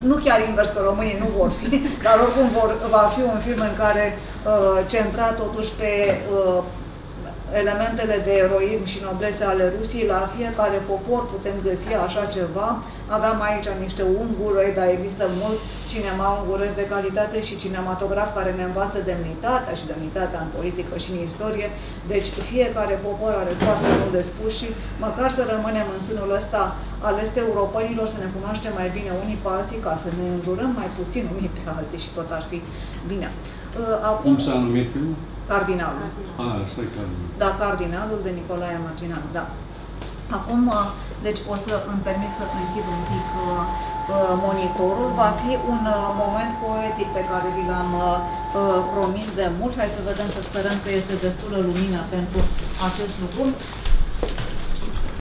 nu chiar invers, că românii nu vor fi, dar oricum va fi un film în care centrat totuși pe elementele de eroism și noblețe ale Rusiei. La fiecare popor putem găsi așa ceva. Aveam aici niște unguri, dar există mult cinema unguresc de calitate și cinematograf care ne învață demnitatea și demnitatea în politică și în istorie. Deci fiecare popor are foarte mult de spus și măcar să rămânem în sânul ăsta al est-europenilor, să ne cunoaștem mai bine unii pe alții, ca să ne înjurăm mai puțin unii pe alții și tot ar fi bine. Cum s-a numit filmul? Cardinalul. Asta e Cardinalul. Da, Cardinalul de Nicolae Marginanu, da. Acum, deci o să îmi permit să închid un pic monitorul. Va fi un moment poetic pe care vi l-am promis de mult. Hai să vedem, să sperăm că este destulă lumină pentru acest lucru.